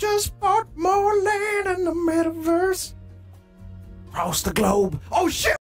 just bought more land in the metaverse. Across the globe. Oh shit!